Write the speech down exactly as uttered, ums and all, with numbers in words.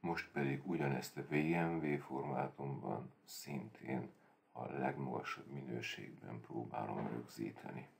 most pedig ugyanezt a vé em vé formátumban szintén a legmagasabb minőségben próbálom rögzíteni.